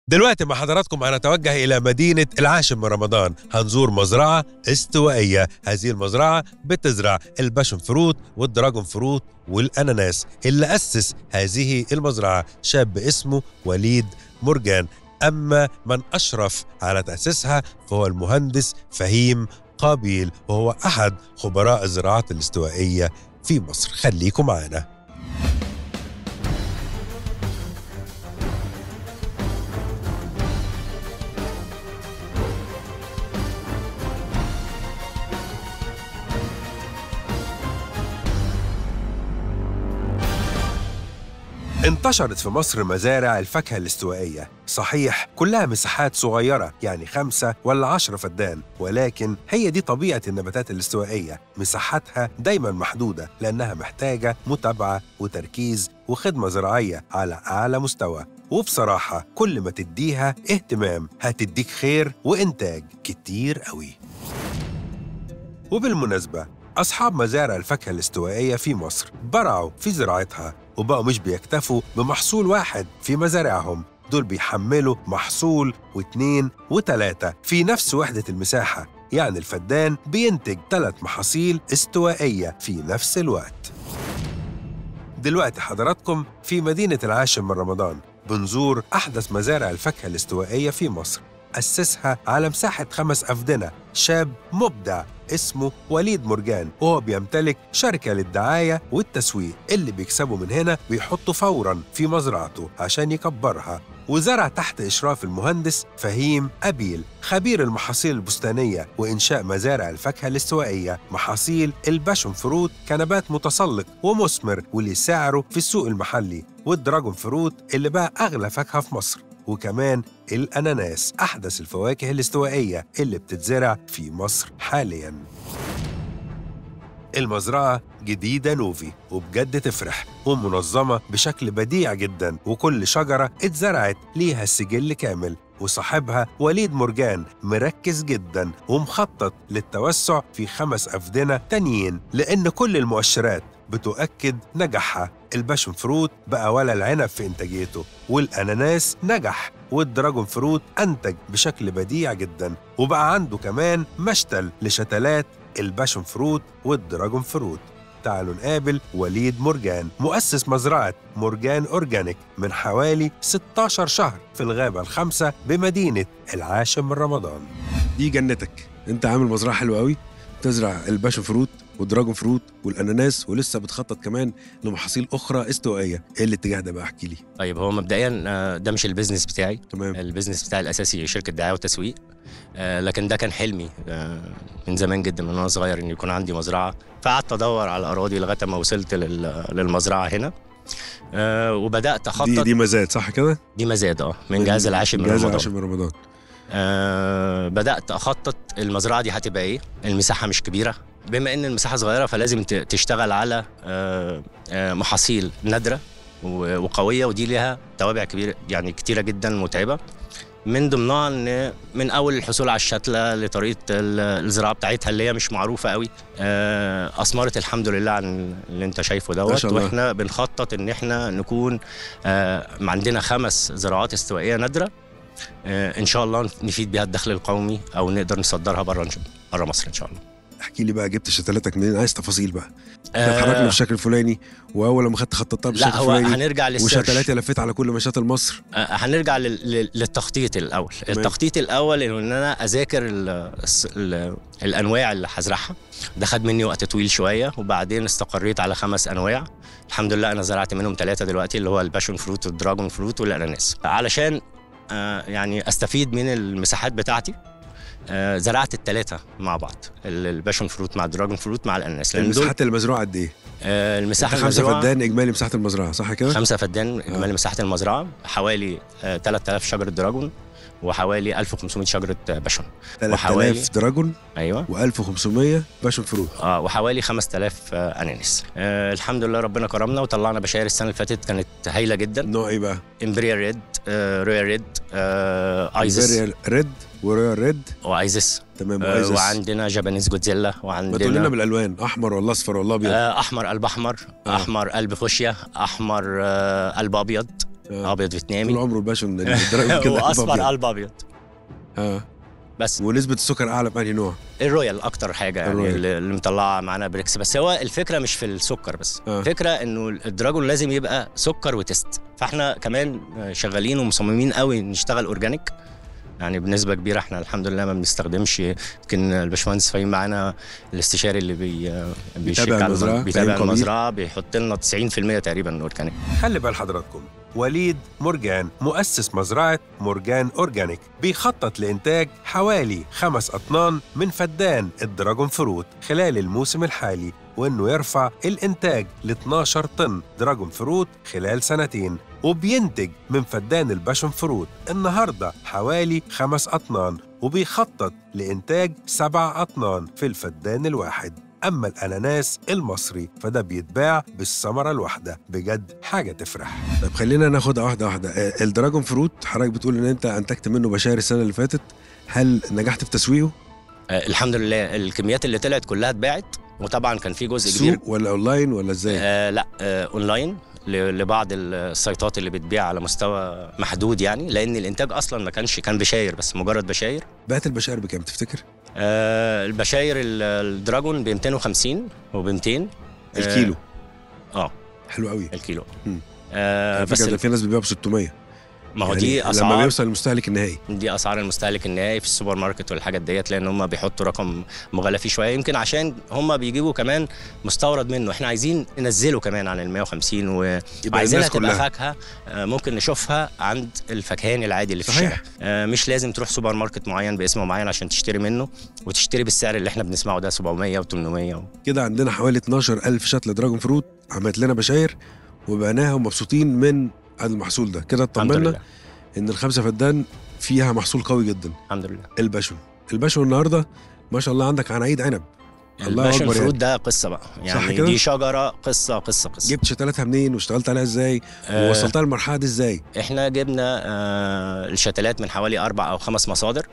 دلوقتي مع حضراتكم هنتوجه إلى مدينة العاشر من رمضان. هنزور مزرعة استوائية. هذه المزرعة بتزرع الباشن فروت والدراجون فروت والأناناس. اللي أسس هذه المزرعة شاب اسمه وليد مرجان، أما من أشرف على تأسيسها فهو المهندس فهيم قابيل، وهو أحد خبراء الزراعات الاستوائية في مصر. خليكم معنا. انتشرت في مصر مزارع الفاكهة الاستوائية، صحيح كلها مساحات صغيرة يعني 5 ولا 10 فدان، ولكن هي دي طبيعة النباتات الاستوائية، مساحاتها دايماً محدودة لأنها محتاجة متابعة وتركيز وخدمة زراعية على أعلى مستوى. وبصراحة كل ما تديها اهتمام هتديك خير وإنتاج كتير قوي. وبالمناسبة أصحاب مزارع الفاكهة الاستوائية في مصر برعوا في زراعتها، وبقوا مش بيكتفوا بمحصول واحد في مزارعهم، دول بيحملوا محصول و2 و3 في نفس وحدة المساحة، يعني الفدان بينتج 3 محاصيل استوائية في نفس الوقت. دلوقتي حضراتكم في مدينة العاشر من رمضان بنزور أحدث مزارع الفاكهة الاستوائية في مصر. أسسها على مساحة 5 أفدنة شاب مبدع اسمه وليد مرجان، وهو بيمتلك شركة للدعاية والتسويق. اللي بيكسبوا من هنا بيحطوا فوراً في مزرعته عشان يكبرها. وزرع تحت إشراف المهندس فهيم قابيل خبير المحاصيل البستانية وإنشاء مزارع الفاكهة الاستوائية محاصيل الباشن فروت كنبات متسلق ومثمر واللي سعره في السوق المحلي، والدراجون فروت اللي بقى أغلى فاكهة في مصر، وكمان الأناناس أحدث الفواكه الاستوائية اللي بتتزرع في مصر حالياً. المزرعة جديدة نوفي وبجد تفرح ومنظمة بشكل بديع جداً، وكل شجرة اتزرعت ليها السجل كامل، وصاحبها وليد مرجان مركز جداً ومخطط للتوسع في 5 أفدنة تانيين، لأن كل المؤشرات بتؤكد نجاحها. الباشن فروت بقى ولا العنب في إنتاجيته، والأناناس نجح، والدراجون فروت أنتج بشكل بديع جداً، وبقى عنده كمان مشتل لشتلات الباشن فروت والدراجون فروت. تعالوا نقابل وليد مرجان مؤسس مزرعة مرجان أورجانيك من حوالي 16 شهر في الغابة ال5 بمدينة العاشر من رمضان. دي جنتك، انت عامل مزرعة حلوة قوي، تزرع الباشن فروت والدراجون فروت والاناناس، ولسه بتخطط كمان لمحاصيل اخرى استوائيه. ايه الاتجاه ده بقى؟ احكي لي. طيب هو مبدئيا ده مش البيزنس بتاعي. تمام. البيزنس بتاعي الاساسي شركه دعايه وتسويق، لكن ده كان حلمي من زمان جدا، من وانا صغير ان يكون عندي مزرعه. فقعدت ادور على اراضي لغايه ما وصلت للمزرعه هنا، وبدات اخطط. دي مزاد صح كده؟ دي مزاد من جهاز العاشر من رمضان. جهاز العاشر من رمضان. بدات اخطط المزرعه دي هتبقى ايه. المساحه مش كبيره، بما ان المساحه صغيره فلازم تشتغل على محاصيل نادره وقويه، ودي ليها توابع كبيره يعني كتيره جدا متعبه، من ضمنها ان من اول الحصول على الشتله لطريقه الزراعه بتاعتها اللي هي مش معروفه قوي. اثمرت الحمد لله عن اللي انت شايفه دوت. واحنا بنخطط ان احنا نكون عندنا 5 زراعات استوائيه نادره ان شاء الله نفيد بها الدخل القومي، او نقدر نصدرها بره مصر ان شاء الله. احكي لي بقى، جبت شتلاتك منين؟ عايز تفاصيل بقى. اتحركنا بالشكل الفلاني، واول ما خدت خططتها بالشكل الفلاني. لا، هنرجع للسيرش. وشتلاتي لفيت على كل مشاتل مصر. هنرجع للتخطيط الاول. التخطيط الاول ان انا اذاكر الانواع اللي هزرعها. ده خد مني وقت طويل شويه، وبعدين استقريت على 5 انواع. الحمد لله انا زرعت منهم 3 دلوقتي، اللي هو الباشن فروت والدراجون فروت والاناناس، علشان يعني استفيد من المساحات بتاعتي. زرعت ال3 مع بعض، الباشن فروت مع الدراجون فروت مع الاناناس. المساحات المزروعه قد ايه؟ المساحه 5 فدان اجمالي مساحه المزرعه صح كده؟ 5 فدان اجمالي مساحه المزرعه، حوالي 3000 شجره دراجون وحوالي 1500 شجره باشن. 3000 دراجون ايوه، و1500 باشن فروت. وحوالي 5000 اناناس. الحمد لله ربنا كرمنا وطلعنا بشاير السنه اللي فاتت كانت هايله جدا. نوع ايه بقى؟ امبريال ريد، رويال ريد، ايزس. امبريال ريد ورويال ريد وايزس. تمام. وايزس. وعندنا جابانيز جودزيلا، وعندنا ما تقول لنا بالالوان، احمر ولا اصفر ولا ابيض؟ احمر قلب احمر، احمر قلب فوشيا، احمر قلب ابيض، ابيض طول فيتنامي عمره الباشون الدراجون كده واصفر أبيض. قلب ابيض. بس ونسبه السكر اعلى بأنهي نوع؟ الرويال اكتر حاجه يعني الرويال. اللي مطلعه معانا بريكس. بس هو الفكره مش في السكر بس، الفكره انه الدراجون لازم يبقى سكر وتست. فاحنا كمان شغالين ومصممين قوي نشتغل اورجانيك يعني بنسبه كبيره. احنا الحمد لله ما بنستخدمش، يمكن الباشمهندس فاهم معانا الاستشاري اللي بيتابع المزرعه بيحط لنا 90% تقريبا اورجانيك. خلي بال حضراتكم، وليد مرجان مؤسس مزرعة مرجان أورجانيك بيخطط لإنتاج حوالي 5 أطنان من فدان الدراجون فروت خلال الموسم الحالي، وإنه يرفع الإنتاج ل 12 طن دراجون فروت خلال 2 سنين، وبينتج من فدان الباشون فروت النهاردة حوالي 5 أطنان، وبيخطط لإنتاج 7 أطنان في الفدان الواحد. أما الأناناس المصري فده بيتباع بالثمرة الواحدة، بجد حاجة تفرح. طيب خلينا ناخدها واحدة واحدة. الدراجون فروت حضرتك بتقول إن أنت أنتجت منه بشاير السنة اللي فاتت، هل نجحت في تسويقه؟ الحمد لله الكميات اللي طلعت كلها اتباعت، وطبعا كان في جزء كبير. سوق ولا أونلاين ولا إزاي؟ لا أونلاين لبعض السيطات اللي بتبيع على مستوى محدود يعني، لأن الإنتاج أصلا ما كان بشاير بس، مجرد بشاير. بقت البشاير بكام تفتكر؟ البشاير الدراجون ب 250 وب 200 الكيلو. حلو قوي الكيلو. بس في ناس بتبيعه ب 600. ما هو دي اسعار لما بيوصل المستهلك النهائي، دي اسعار المستهلك النهائي في السوبر ماركت والحاجات ديت، لان هم بيحطوا رقم مغالى فيه شويه، يمكن عشان هم بيجيبوا كمان مستورد منه. احنا عايزين ننزله كمان عن ال 150 وعايزينها تبقى فاكهه ممكن نشوفها عند الفكهاني العادي اللي في الشارع. مش لازم تروح سوبر ماركت معين باسم معين عشان تشتري منه وتشتري بالسعر اللي احنا بنسمعه ده 700 و800 كده. عندنا حوالي 12,000 شتله دراجون فروت عملت لنا بشاير وبقناها ومبسوطين من المحصول ده. كده اطمنا ان ال5 فدان فيها محصول قوي جدا الحمد لله. الباشون النهارده ما شاء الله عندك عنايد عنب. الباشون فروت ده قصه بقى يعني، دي شجره قصه. جبت شتلاتها منين واشتغلت عليها ازاي ووصلتها للمرحله دي ازاي؟ احنا جبنا الشتلات من حوالي 4 أو 5 مصادر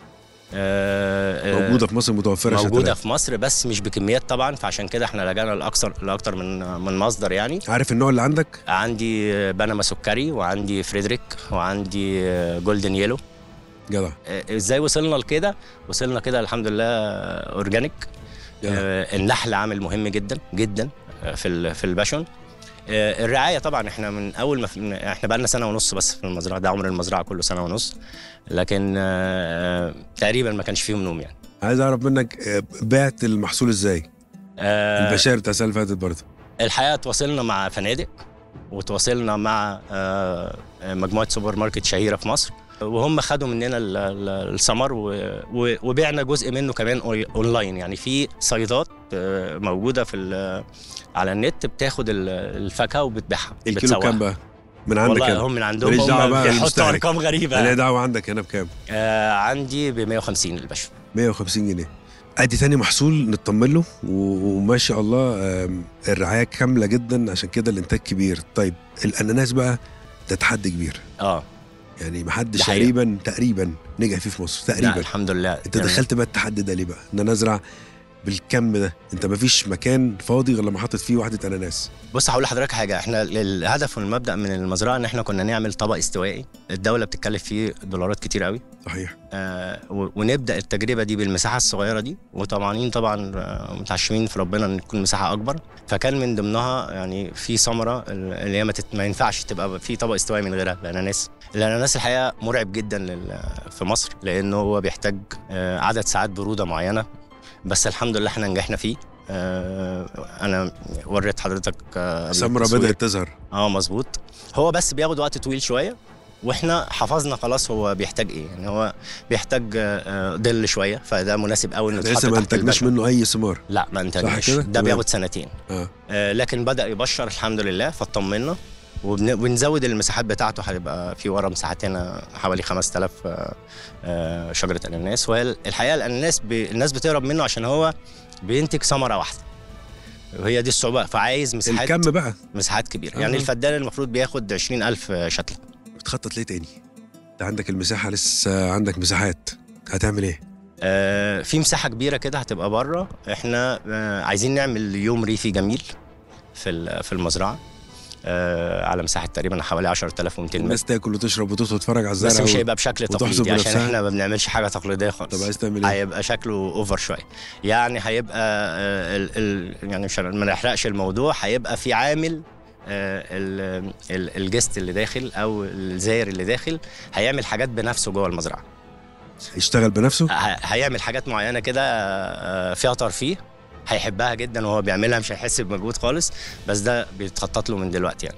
موجوده في مصر، موجوده شتلات في مصر بس مش بكميات طبعا، فعشان كده احنا لجأنا لاكتر من مصدر يعني. عارف النوع اللي عندك؟ عندي بنما سكري، وعندي فريدريك، وعندي جولدن يلو. جدع. ازاي وصلنا لكده؟ وصلنا كده الحمد لله اورجانيك. النحل عامل مهم جدا جدا في الباشون. الرعايه طبعا احنا من اول ما احنا بقى لنا 1.5 سنة بس في المزرعه، ده عمر المزرعه كله 1.5 سنة، لكن تقريبا ما كانش فيهم نوم يعني. عايز اعرف منك بعت المحصول ازاي؟ البشاير بتاع السنه اللي فاتت برضه. الحقيقه تواصلنا مع فنادق، وتواصلنا مع مجموعه سوبر ماركت شهيره في مصر، وهم خدوا مننا الثمر وبيعنا جزء منه كمان اونلاين يعني. في صيدات موجوده على النت بتاخد الفاكهه وبتبيعها. الكيلو كام بقى؟ من عندك؟ والله هم من عندهم هم بيحطوا ارقام غريبه. انا دعوه عندك هنا بكام؟ عندي ب 150 الباشا. 150 جنيه. ادي تاني محصول نطمن له، وما شاء الله الرعايه كامله جدا، عشان كده الانتاج كبير. طيب الاناناس بقى ده تحدي كبير. يعني محدش تقريبا نجح فيه في مصر تقريبا. الحمد لله. انت دخلت بقى التحدي ده ليه بقى؟ ان انا ازرع بالكم ده، انت مفيش مكان فاضي غير لما حطيت فيه واحده اناناس. بص هقول لحضرتك حاجه، احنا الهدف والمبدا من المزرعه ان احنا كنا نعمل طبق استوائي، الدوله بتتكلف فيه دولارات كتير قوي. صحيح. ونبدا التجربه دي بالمساحه الصغيره دي، وطبعا متعشمين في ربنا ان تكون مساحه اكبر. فكان من ضمنها يعني في ثمره اللي هي ما ينفعش تبقى في طبق استوائي من غيرها، الاناناس الحقيقه مرعب جدا في مصر، لانه هو بيحتاج عدد ساعات بروده معينه، بس الحمد لله احنا نجحنا فيه. انا وريت حضرتك ثمره بدات تظهر. مظبوط. هو بس بياخد وقت طويل شويه، واحنا حفظنا خلاص هو بيحتاج ايه يعني. هو بيحتاج ظل شويه، فده مناسب قوي انه يتحط تحت. ما انتجناش منه اي ثمار. لا ما انتجناش، ده بياخد 2 سنين. لكن بدا يبشر الحمد لله، فاطمنا. ونزود المساحات بتاعته، هيبقى في ورا مساحات هنا حوالي 5000 شجره اناناس. والحقيقه الاناناس الناس بتهرب منه عشان هو بينتج ثمره واحده، وهي دي الصعوبه. فعايز مساحات، الكم بقى مساحات كبيره. يعني الفدان المفروض بياخد 20,000 شتله. بتخطط ليه تاني؟ انت عندك المساحه، لسه عندك مساحات، هتعمل ايه؟ في مساحه كبيره كده هتبقى بره. احنا عايزين نعمل يوم ريفي جميل في المزرعه. على مساحه تقريبا حوالي 10200 متر. الناس تاكل وتشرب وتتفرج على الزرع، بس مش هيبقى بشكل تقليدي عشان بنفسها. احنا ما بنعملش حاجه تقليديه خالص. طب عايز تعمل ايه؟ هيبقى شكله اوفر شويه، يعني هيبقى يعني عشان ما نحرقش الموضوع، هيبقى في عامل الجست اللي داخل او الزائر اللي داخل هيعمل حاجات بنفسه جوه المزرعه، يشتغل بنفسه، هيعمل حاجات معينه كده فيها ترفيه، هيحبها جدا وهو بيعملها، مش هيحس بمجهود خالص، بس ده بيتخطط له من دلوقتي يعني.